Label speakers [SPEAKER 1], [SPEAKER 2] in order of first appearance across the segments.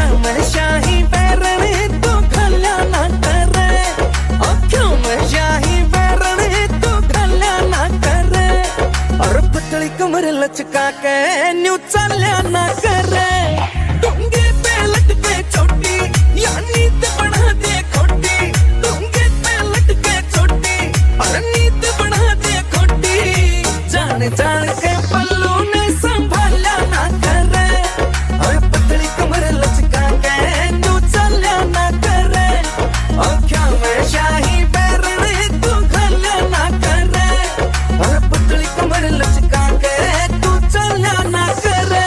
[SPEAKER 1] में शाही पैरने तू खल्या ना करे, आँखों में शाही पैरने तू खल्या ना करे, और पतली कमर लचका के न्यू चल्या ना करे। डोंगे पे लटके चोटी या नींद बढ़ा दे खोटी, डोंगे पे लटके चोटी और नींद बढ़ा दे खोटी, जान जान के पल्लू ने संभाला ना करे, और पतली कमर लचका के न्यू चल्या ना करे, आँखों में शाही पैरने तू खल्या ना करे, और पतली कमर लचका के तू चल्या ना करे।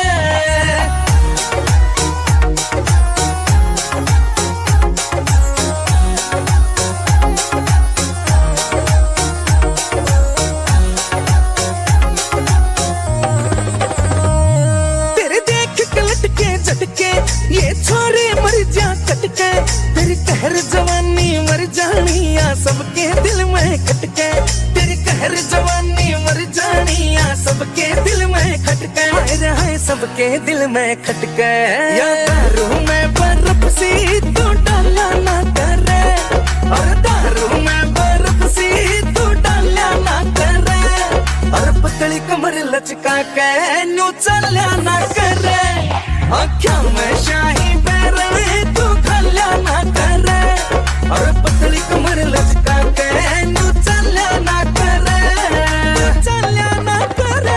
[SPEAKER 1] तेरे देख के लटके झटके ये छोरे मर जा कटके, तेरी कहर जवानी मर जानी आ सबके दिल में खटके, तेरी कहर जवानी मर जानी आ सबके दिल में खटके, हाय सबके दिल में खटके। या दारू में बर्फ सी तू डाला ना करे, और दारू में बर्फ सी तू डाला ना करे, और पतली कमर लचका के न्यू चल्या ना करे, आँखों में शाही पैरने तू खल्या ना करे, और पतली कमर लचका के न्यू चल्या ना करे, चल्या ना करे।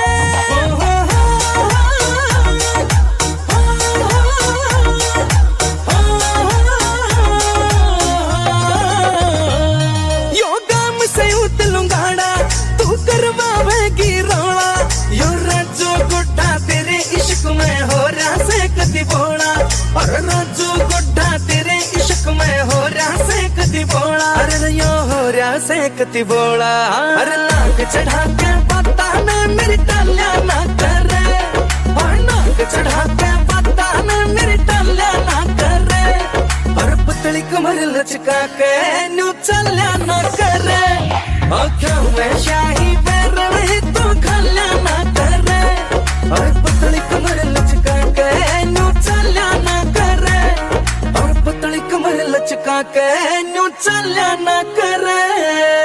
[SPEAKER 1] योगा में से उतलूंगाड़ा तू करवावेगी रोड़ा, यो राजू गुड्डा तेरे इश्क में हो रहा से कदी बोला, और राजू गुड्डा तेरे इश्क में हो रहा से कदी बोला, अरे यो हो रहा से कदी बोला, अरे नाक चढ़ा के पता में मेरी टाल्या ना करे, और नाक चढ़ा के पता में मेरी टाल्या ना करे, और पतली कमर लचका के न्यू चल्या ना करे, आँखों में शाही पैरने तू खल्या ना करे, और पतली कमर लचका के न्यू चल्या ना करे, और पतली कमर लचका के न्यू चल्या ना करे।